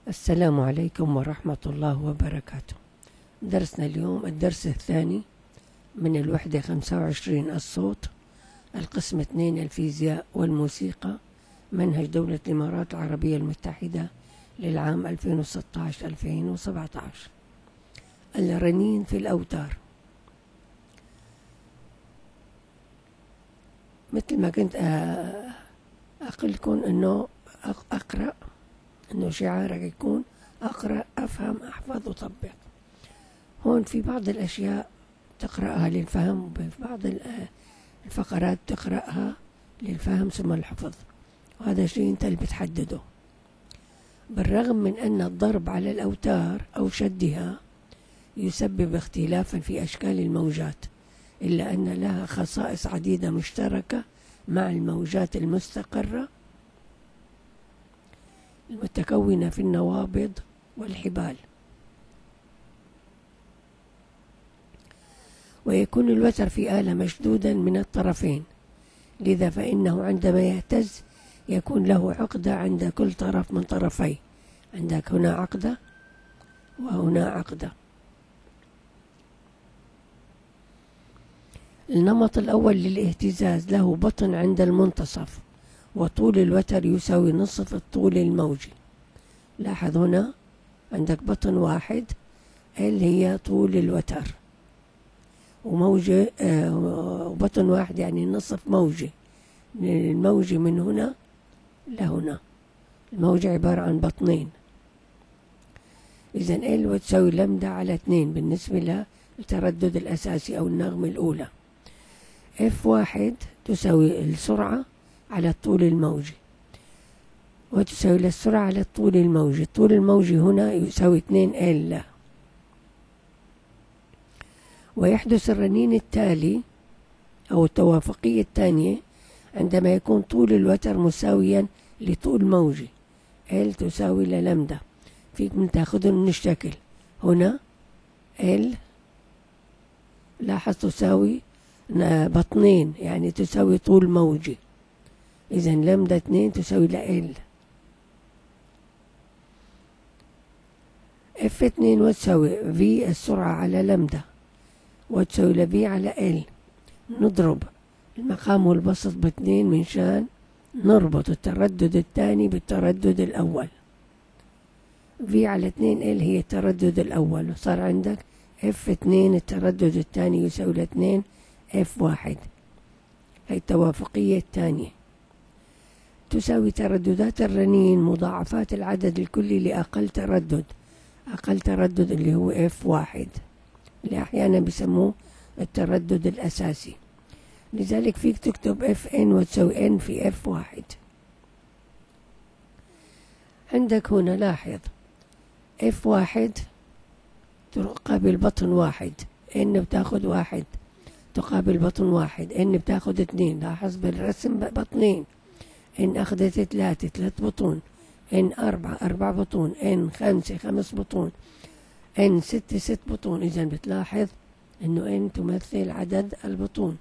السلام عليكم ورحمة الله وبركاته. درسنا اليوم الدرس الثاني من الوحدة 25 الصوت، القسم 2 الفيزياء والموسيقى، منهج دولة الإمارات العربية المتحدة للعام 2016-2017. الرنين في الأوتار. مثل ما كنت أقلكم أنه أقرأ، أنه شعارك يكون أقرأ أفهم أحفظ أطبق. هون في بعض الأشياء تقرأها للفهم، وفي بعض الفقرات تقرأها للفهم ثم الحفظ، وهذا شيء أنت اللي بتحدده. بالرغم من أن الضرب على الأوتار أو شدها يسبب اختلافا في أشكال الموجات، إلا أن لها خصائص عديدة مشتركة مع الموجات المستقرة المتكونة في النوابض والحبال. ويكون الوتر في آلة مشدودا من الطرفين، لذا فإنه عندما يهتز يكون له عقدة عند كل طرف من طرفيه. عندك هنا عقدة وهنا عقدة. النمط الأول للاهتزاز له بطن عند المنتصف، وطول الوتر يساوي نصف الطول الموجي. لاحظ هنا عندك بطن واحد اللي هي طول الوتر، وموجة وبطن واحد يعني نصف موجي. الموجي من هنا لهنا، الموجة عبارة عن بطنين. إذن ال تساوي لمدة على 2 بالنسبة للتردد الأساسي أو النغمة الأولى. F1 تساوي السرعة على الطول الموجي، وتساوي للسرعة على الطول الموجي. الطول الموجي هنا يساوي 2L. ويحدث الرنين التالي أو التوافقية الثانية عندما يكون طول الوتر مساويا لطول موجي. L تساوي للمدة. فيك من تاخذهم من الشكل. هنا L لاحظ تساوي بطنين، يعني تساوي طول موجي. إذن لمدة 2 تساوي ل L. F2 وتساوي V السرعة على لمدة، وتساوي ل V على L. نضرب المقام والبسط ب2 منشان نربط التردد الثاني بالتردد الأول. V على 2L هي التردد الأول، وصار عندك F2 التردد الثاني يساوي ل2 F1. هي التوافقية الثانية. تساوي ترددات الرنين مضاعفات العدد الكلي لأقل تردد. أقل تردد اللي هو F1 اللي أحيانا بيسموه التردد الأساسي. لذلك فيك تكتب Fn وتساوي N في F1. عندك هنا لاحظ F1 تقابل بطن واحد، N بتاخد 1 تقابل بطن واحد، N بتاخد 2. لاحظ بالرسم بطنين. N أخذت 3 بطون، N 4 بطون، N 5 بطون، N 6 بطون. إذن بتلاحظ إنه N تمثل عدد البطون.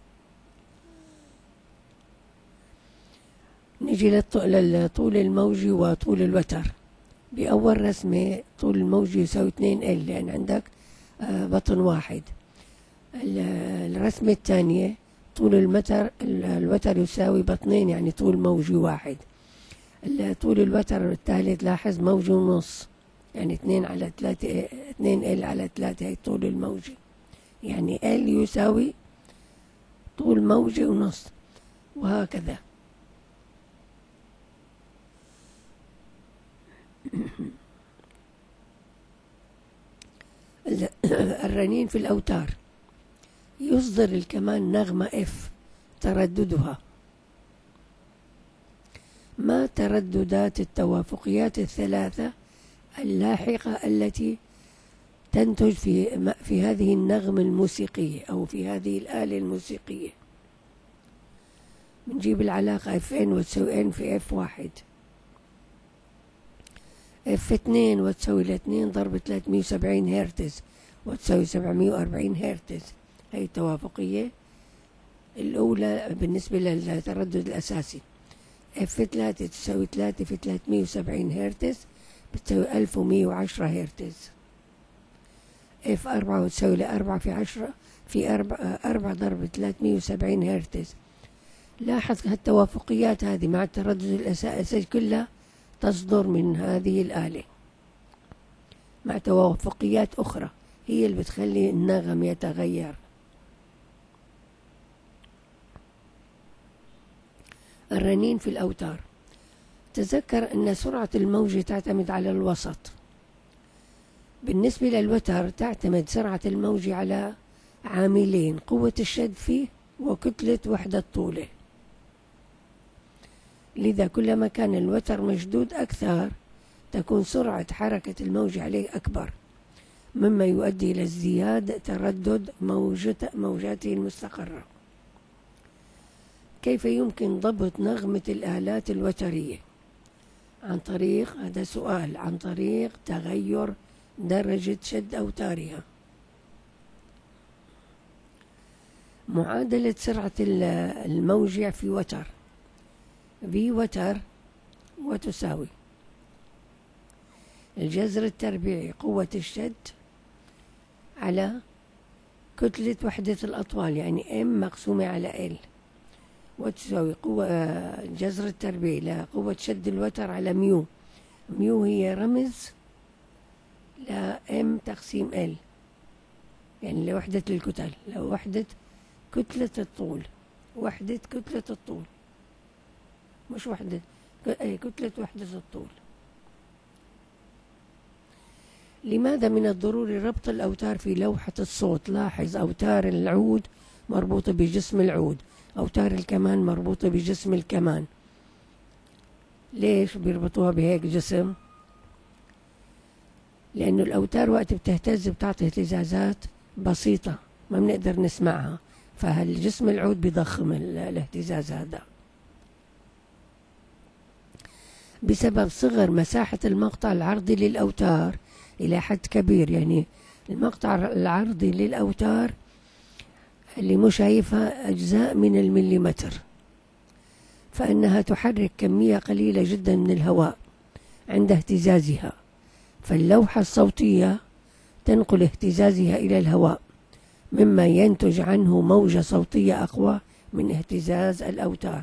نجي للطول الموجي وطول الوتر. بأول رسمة طول الموجي يساوي 2L لأن عندك بطن واحد. الرسمة الثانية طول الوتر يساوي بطنين، يعني طول موجي واحد. طول الوتر الثالث لاحظ موجي ونص، يعني 2L على 3 هي طول الموجي، يعني L يساوي طول موجي ونص، وهكذا. الرنين في الأوتار. يصدر الكمان نغمة F ترددها. ما ترددات التوافقيات الثلاثة اللاحقة التي تنتج في هذه النغمة الموسيقية أو في هذه الآلة الموسيقية؟ بنجيب العلاقة Fn وتساوي N في F1. F2 وتساوي ل2 ضرب 370 هرتز وتساوي 740 هرتز. هي التوافقية الأولى بالنسبة للتردد الأساسي. F3 تساوي 3 في 370 هرتز بتساوي 1110 هرتز. اف 4 تساوي ل4 في 10 في 4 ضرب 370 هرتز. لاحظ هالتوافقيات هذه مع التردد الأساسي كلها تصدر من هذه الآلة، مع توافقيات أخرى هي اللي بتخلي النغم يتغير. الرنين في الأوتار. تذكر أن سرعة الموج تعتمد على الوسط. بالنسبة للوتر تعتمد سرعة الموج على عاملين: قوة الشد فيه وكتلة وحدة طوله. لذا كلما كان الوتر مشدود أكثر تكون سرعة حركة الموج عليه أكبر، مما يؤدي إلى ازدياد تردد موجاته المستقرة. كيف يمكن ضبط نغمة الآلات الوترية؟ عن طريق، هذا سؤال، عن طريق تغير درجة شد أوتارها. معادلة سرعة الموجع في وتر في وتر وتساوي الجذر التربيعي قوة الشد على كتلة وحدة الأطوال، يعني M مقسومة على L، وتساوي قوة الجذر التربيعي لقوة شد الوتر على ميو. ميو هي رمز ل M تقسيم L، يعني لوحدة الكتل، لوحدة كتلة الطول، وحدة كتلة الطول، مش وحدة كتلة وحدة الطول. لماذا من الضروري ربط الأوتار في لوحة الصوت؟ لاحظ أوتار العود مربوطة بجسم العود، أوتار الكمان مربوطة بجسم الكمان. ليش بيربطوها بهيك جسم؟ لأنه الأوتار وقت بتهتز بتعطي اهتزازات بسيطة ما بنقدر نسمعها، فالجسم العود بيضخم الاهتزاز هذا. بسبب صغر مساحة المقطع العرضي للأوتار إلى حد كبير، يعني المقطع العرضي للأوتار اللي مش شايفها أجزاء من المليمتر، فإنها تحرك كمية قليلة جدا من الهواء عند اهتزازها، فاللوحة الصوتية تنقل اهتزازها إلى الهواء، مما ينتج عنه موجة صوتية أقوى من اهتزاز الأوتار.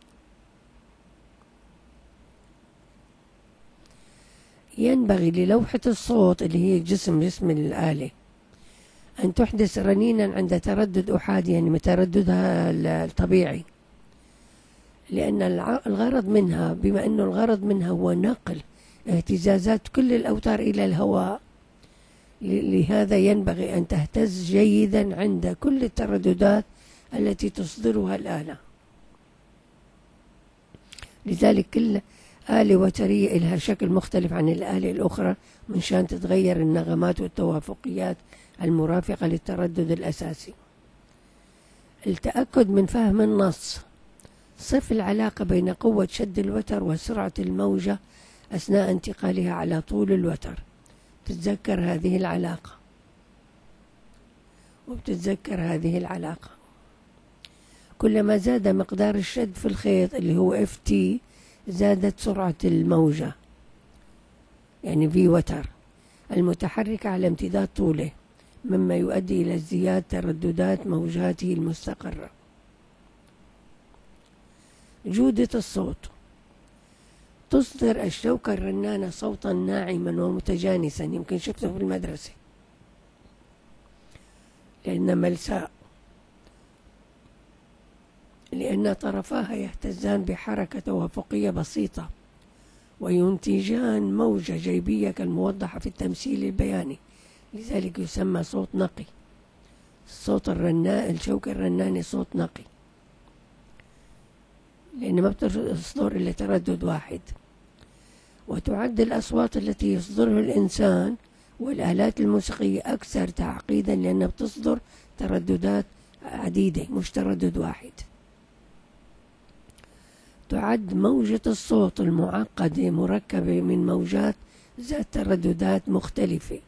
ينبغي للوحة الصوت اللي هي جسم الآلة أن تحدث رنينا عند تردد أحادي، يعني ترددها الطبيعي، لأن الغرض منها، بما أنه الغرض منها هو نقل اهتزازات كل الأوتار إلى الهواء، لهذا ينبغي أن تهتز جيدا عند كل الترددات التي تصدرها الآلة. لذلك كل آلة وترية لها شكل مختلف عن الآلة الأخرى من شان تتغير النغمات والتوافقيات المرافقة للتردد الأساسي. التأكد من فهم النص. صف العلاقة بين قوة شد الوتر وسرعة الموجة أثناء انتقالها على طول الوتر. تتذكر هذه العلاقة وبتتذكر هذه العلاقة. كلما زاد مقدار الشد في الخيط اللي هو FT زادت سرعة الموجة، يعني في وتر المتحركة على امتداد طوله، مما يؤدي إلى ازدياد ترددات موجاته المستقرة. جودة الصوت. تصدر الشوكة الرنانة صوتا ناعما ومتجانسا، يمكن شفته في المدرسة لأن ملساء، لأن طرفاها يهتزان بحركة توافقية بسيطة وينتجان موجة جيبية كالموضحة في التمثيل البياني، لذلك يسمى صوت نقي. صوت الشوكة الرنانة صوت نقي لأن ما بتصدر إلا تردد واحد. وتعد الأصوات التي يصدرها الإنسان والآلات الموسيقية أكثر تعقيدا لأنها بتصدر ترددات عديدة مش تردد واحد. تعد موجة الصوت المعقدة مركبة من موجات ذات ترددات مختلفة.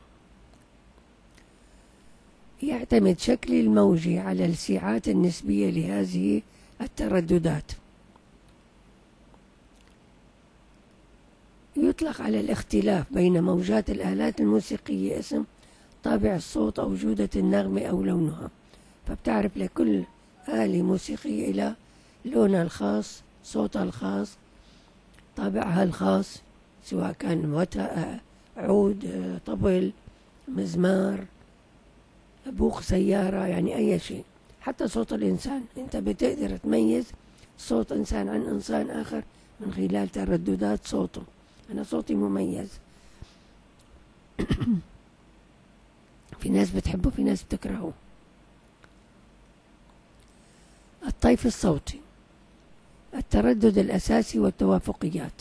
يعتمد شكل الموجة على السعات النسبية لهذه الترددات. يطلق على الاختلاف بين موجات الآلات الموسيقية اسم طابع الصوت أو جودة النغمة أو لونها. فبتعرف لكل آلة موسيقية إلى لونها الخاص، صوتها الخاص، طابعها الخاص، سواء كان عود، طبل، مزمار، بوق سيارة، يعني أي شيء. حتى صوت الإنسان أنت بتقدر تميز صوت إنسان عن إنسان آخر من خلال ترددات صوته. أنا صوتي مميز. في ناس بتحبه، في ناس بتكرهه. الطيف الصوتي، التردد الأساسي والتوافقيات.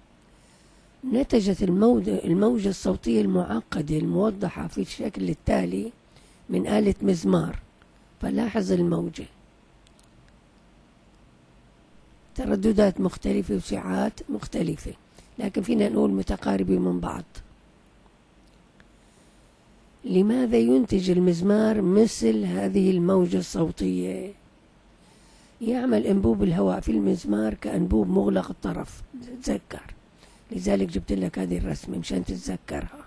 نتجت الموجة الصوتية المعقدة الموضحة في الشكل التالي من آلة مزمار. فلاحظ الموجة ترددات مختلفة وسعات مختلفة، لكن فينا نقول متقاربة من بعض. لماذا ينتج المزمار مثل هذه الموجة الصوتية؟ يعمل أنبوب الهواء في المزمار كأنبوب مغلق الطرف، تذكر، لذلك جبت لك هذه الرسمة مشان تتذكرها.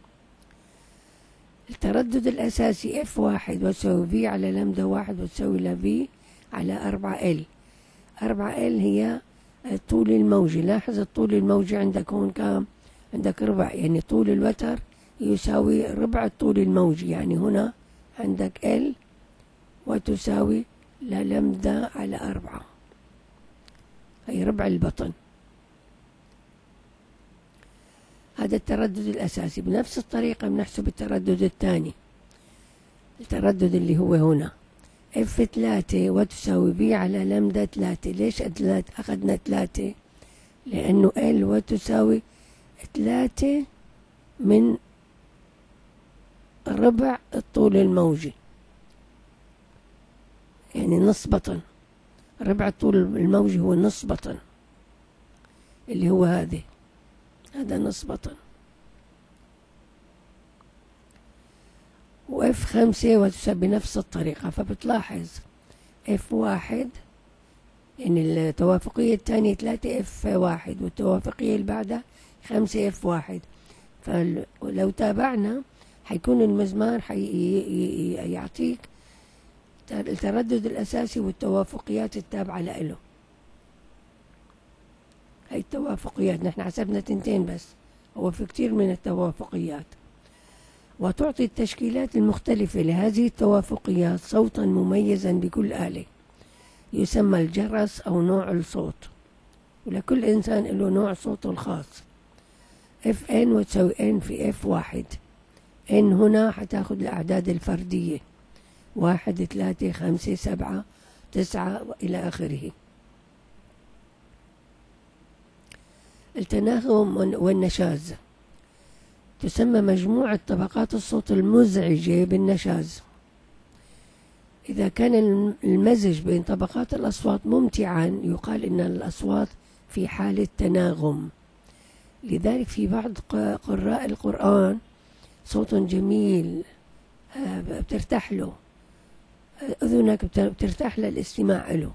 التردد الأساسي F1 وتساوي V على لمدة 1 وتساوي ل V على 4L. 4L هي طول الموجة. لاحظ الطول الموجي عندك هون كام؟ عندك ربع، يعني طول الوتر يساوي ربع الطول الموجي، يعني هنا عندك L وتساوي للمدة على 4، هي ربع البطن. هذا التردد الأساسي. بنفس الطريقة بنحسب التردد الثاني، التردد اللي هو هنا F3 وتساوي V على لمدة 3. ليش أخذنا 3؟ لأنه L وتساوي 3 من ربع الطول الموجي، يعني نص بطن. ربع الطول الموجي هو نص بطن، اللي هو هذا نص بطن. وF5 وتساوي بنفس الطريقة. فبتلاحظ F1 يعني التوافقية الثانية 3F1 والتوافقية اللي بعدها 5F1. فلو تابعنا حيكون المزمار يعطيك التردد الأساسي والتوافقيات التابعة له. هاي التوافقيات نحن حسبنا 2 بس، هو في كتير من التوافقيات. وتعطي التشكيلات المختلفة لهذه التوافقيات صوتا مميزا بكل آلة، يسمى الجرس أو نوع الصوت، ولكل إنسان له نوع صوته الخاص. Fn وتساوي N في F1. N هنا حتاخد الأعداد الفردية 1 3 5 7 9 إلى آخره. التناغم والنشاز، تسمى مجموعة طبقات الصوت المزعجة بالنشاز. إذا كان المزج بين طبقات الأصوات ممتعا يقال إن الأصوات في حالة تناغم. لذلك في بعض قراء القرآن صوت جميل بترتاح له، أذنك بترتاح للاستماع له.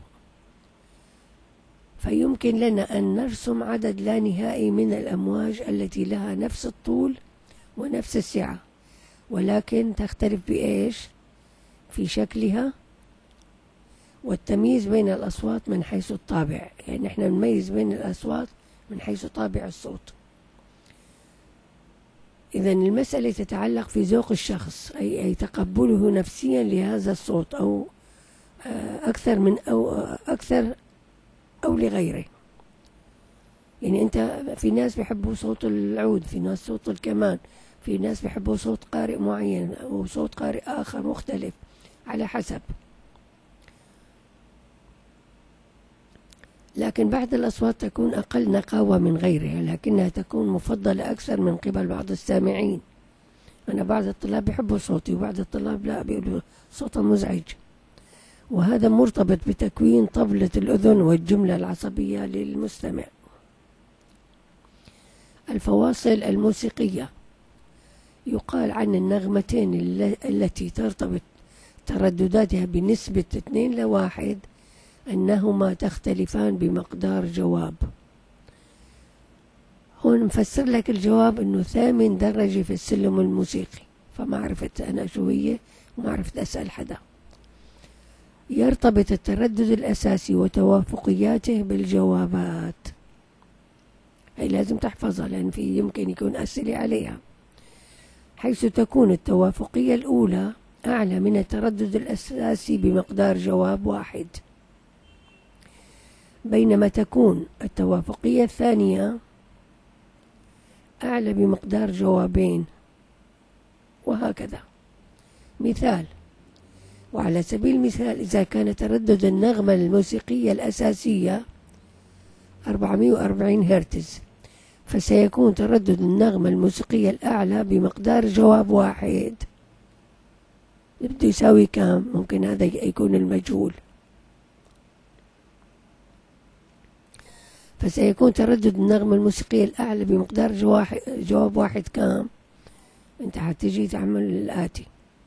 فيمكن لنا أن نرسم عدد لا نهائي من الأمواج التي لها نفس الطول ونفس السعة، ولكن تختلف بإيش؟ في شكلها والتمييز بين الأصوات من حيث الطابع. يعني نحن نميز بين الأصوات من حيث طابع الصوت. إذن المسألة تتعلق في ذوق الشخص، أي تقبله نفسيا لهذا الصوت، أو أكثر أو لغيره. يعني أنت في ناس بيحبوا صوت العود، في ناس صوت الكمان، في ناس بيحبوا صوت قارئ معين أو صوت قارئ آخر مختلف، على حسب. لكن بعض الأصوات تكون أقل نقاوة من غيرها، لكنها تكون مفضلة أكثر من قبل بعض السامعين. أنا بعض الطلاب بيحبوا صوتي وبعض الطلاب لا، بيقولوا صوته مزعج، وهذا مرتبط بتكوين طبلة الأذن والجملة العصبية للمستمع. الفواصل الموسيقية، يقال عن النغمتين التي ترتبط تردداتها بنسبة 2:1 أنهما تختلفان بمقدار جواب. هون مفسر لك الجواب إنه ثامن درجة في السلم الموسيقي، فما عرفت أنا شو هي وما عرفت أسأل حدا. يرتبط التردد الأساسي وتوافقياته بالجوابات. هي لازم تحفظها لأن في يمكن يكون أسئلة عليها. حيث تكون التوافقية الأولى أعلى من التردد الأساسي بمقدار جواب واحد، بينما تكون التوافقية الثانية أعلى بمقدار جوابين، وهكذا. مثال: وعلى سبيل المثال إذا كان تردد النغمة الموسيقية الأساسية 440 هرتز، فسيكون تردد النغمة الموسيقية الأعلى بمقدار جواب واحد. بده يساوي كام؟ ممكن هذا يكون المجهول. فسيكون تردد النغمة الموسيقية الأعلى بمقدار جواب واحد كام؟ انت حتيجي تعمل الآتي: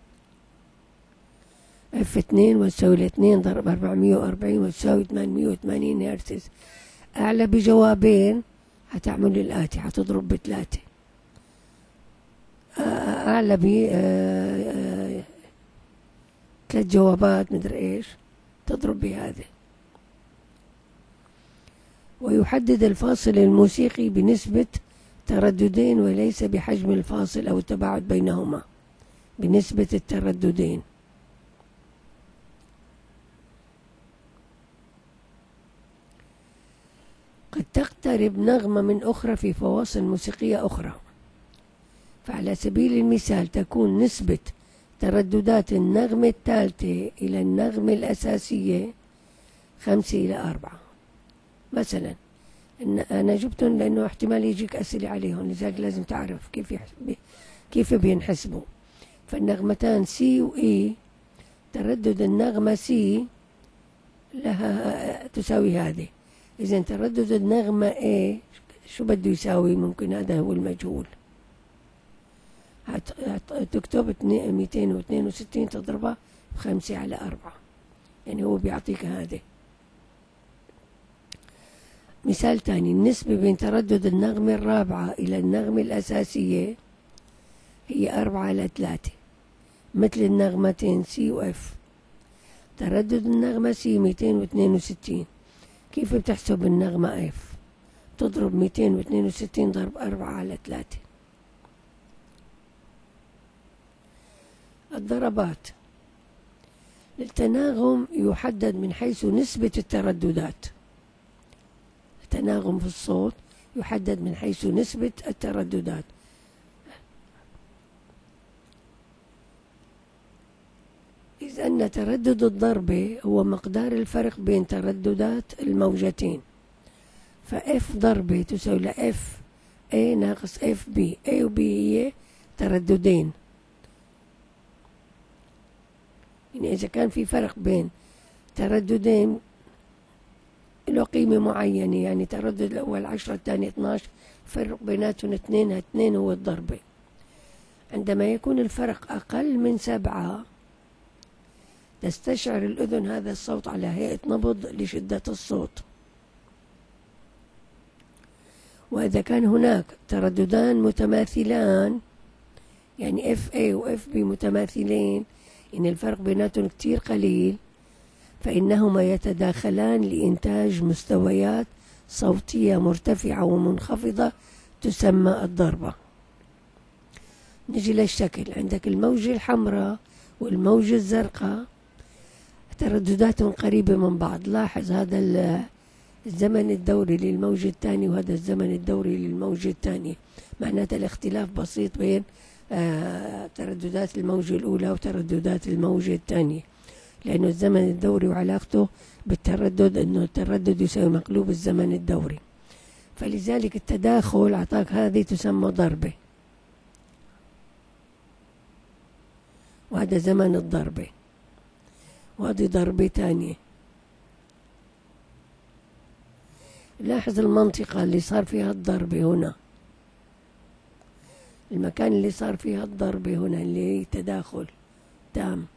F2 وتساوي 2 ضرب 440 وتساوي 880 هرتز. أعلى بجوابين هتعمل الآتي، هتضرب ب3. أعلى ب 3 جوابات مدري إيش، تضرب بهذا. ويحدد الفاصل الموسيقي بنسبة ترددين وليس بحجم الفاصل أو التباعد بينهما، بنسبة الترددين. قد تقترب نغمة من أخرى في فواصل موسيقية أخرى، فعلى سبيل المثال تكون نسبة ترددات النغمة الثالثة إلى النغمة الأساسية 5:4 مثلا. أنا جبتهم لأنه احتمال يجيك أسئلة عليهم، لذلك لازم تعرف كيف بينحسبوا. فالنغمتان سي وإي، تردد النغمة سي لها تساوي هذه. إذا تردد النغمة A شو بده يساوي؟ ممكن هذا هو المجهول. تكتب 262 تضربها ب5/4، يعني هو بيعطيك هذا. مثال تاني: النسبة بين تردد النغمة الرابعة إلى النغمة الأساسية هي 4:3، مثل النغمتين سي وإف. تردد النغمة سي 262، كيف بتحسب النغمة إف؟ تضرب 262 ضرب 4/3. الضربات. التناغم يحدد من حيث نسبة الترددات. التناغم في الصوت يحدد من حيث نسبة الترددات. إذ أن تردد الضربة هو مقدار الفرق بين ترددات الموجتين، فإف ضربة تساوي لإف A ناقص إف بي. A و B هي ترددين، يعني إذا كان في فرق بين ترددين له قيمة معينة، يعني تردد الأول 10 الثاني 12، فرق بيناتهم 2 هو الضربة. عندما يكون الفرق أقل من 7 تستشعر الأذن هذا الصوت على هيئة نبض لشدة الصوت. وإذا كان هناك ترددان متماثلان، يعني FA و FB متماثلين، يعني الفرق بيناتهم كتير قليل، فإنهما يتداخلان لإنتاج مستويات صوتية مرتفعة ومنخفضة تسمى الضربة. نجي للشكل. عندك الموجة الحمراء والموجة الزرقاء تردداتهم قريبة من بعض. لاحظ هذا الزمن الدوري للموجة الثانية وهذا الزمن الدوري للموجة الثانية، معناته الاختلاف بسيط بين ترددات الموجة الأولى وترددات الموجة الثانية، لأنه الزمن الدوري وعلاقته بالتردد أنه التردد يساوي مقلوب الزمن الدوري، فلذلك التداخل أعطاك هذه تسمى ضربة، وهذا زمن الضربة، وهذه ضربة تانية. لاحظ المنطقة اللي صار فيها الضربة هنا، المكان اللي صار فيها الضربة هنا اللي هي تداخل تام.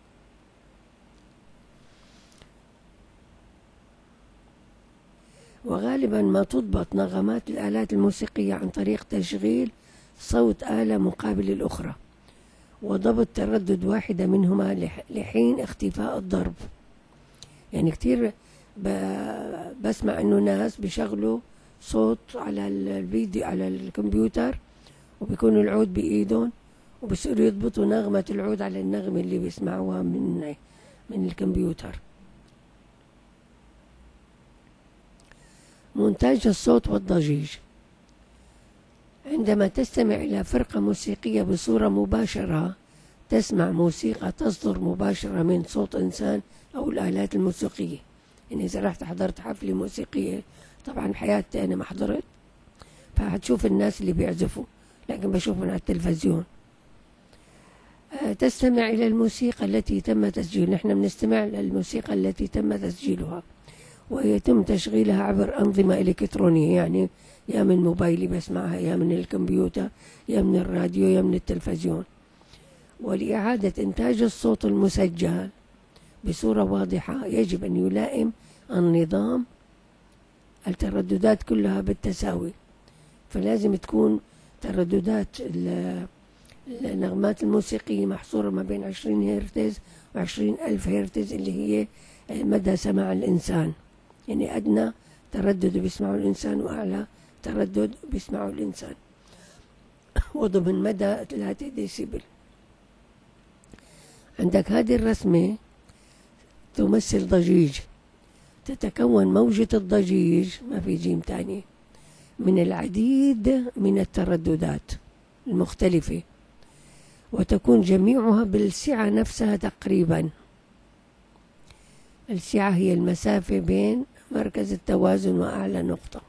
وغالبا ما تضبط نغمات الآلات الموسيقية عن طريق تشغيل صوت آلة مقابل الأخرى وضبط تردد واحدة منهما لحين اختفاء الضرب. يعني كتير بسمع إنه ناس بيشغلوا صوت على الفيديو على الكمبيوتر وبيكونوا العود بإيدهم وبيصيروا يضبطوا نغمة العود على النغمة اللي بيسمعوها من الكمبيوتر. مونتاج الصوت والضجيج. عندما تستمع إلى فرقة موسيقية بصورة مباشرة تسمع موسيقى تصدر مباشرة من صوت إنسان أو الآلات الموسيقية. يعني إذا رحت حضرت حفلة موسيقية، طبعا حياتي أنا ما حضرت، فهتشوف الناس اللي بيعزفوا، لكن بشوفهم على التلفزيون. تستمع إلى الموسيقى التي تم تسجيلها. نحن بنستمع للموسيقى التي تم تسجيلها ويتم تشغيلها عبر أنظمة إلكترونية، يعني يا من موبايلي بسمعها، يا من الكمبيوتر، يا من الراديو، يا من التلفزيون. ولإعادة إنتاج الصوت المسجل بصورة واضحة يجب أن يلائم النظام الترددات كلها بالتساوي، فلازم تكون ترددات النغمات الموسيقية محصورة ما بين 20 هرتز و20,000 هرتز اللي هي مدى سماع الإنسان. يعني أدنى تردد بيسمعه الإنسان وأعلى تردد بيسمعه الإنسان، وضمن مدى 3 ديسيبل. عندك هذه الرسمة تمثل ضجيج. تتكون موجة الضجيج، ما في جيم تاني، من العديد من الترددات المختلفة، وتكون جميعها بالسعة نفسها تقريبا. السعة هي المسافة بين مركز التوازن وأعلى نقطة.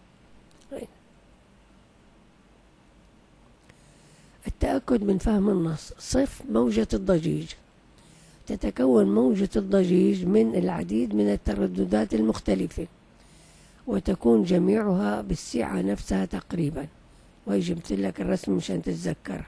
التأكد من فهم النص. صف موجة الضجيج. تتكون موجة الضجيج من العديد من الترددات المختلفة، وتكون جميعها بالسعة نفسها تقريبا. وجبت لك الرسم مشان تتذكرها.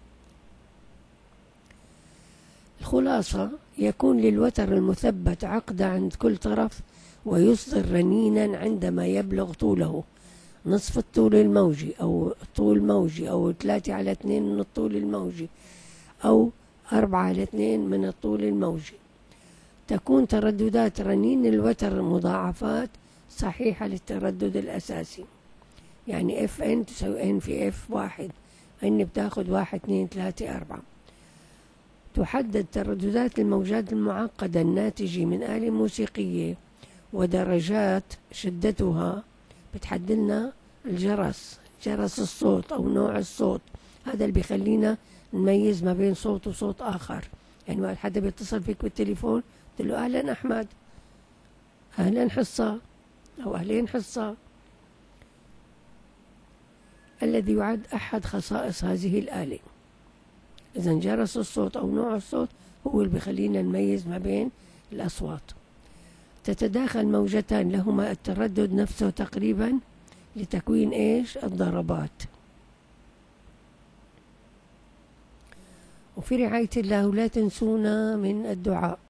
الخلاصة: يكون للوتر المثبت عقدة عند كل طرف، ويصدر رنينا عندما يبلغ طوله نصف الطول الموجي أو طول موجي، أو 3/2 من الطول الموجي، أو 4/2 من الطول الموجي. تكون ترددات رنين الوتر مضاعفات صحيحة للتردد الأساسي. يعني FN تساوي N في F1، N بتاخد 1 2 3 4. تحدد ترددات الموجات المعقدة الناتجة من آلة موسيقية ودرجات شدتها. بتحدد لنا الجرس، جرس الصوت أو نوع الصوت. هذا اللي بيخلينا نميز ما بين صوت وصوت آخر. يعني وقت حدا بيتصل فيك بالتليفون تقول له أهلا أحمد، أهلا حصة، أو أهلين حصة، الذي يعد أحد خصائص هذه الآلة. إذن جرس الصوت أو نوع الصوت هو اللي بيخلينا نميز ما بين الأصوات. تتداخل موجتان لهما التردد نفسه تقريبا لتكوين إيش؟ الضربات. وفي رعاية الله، ولا تنسونا من الدعاء.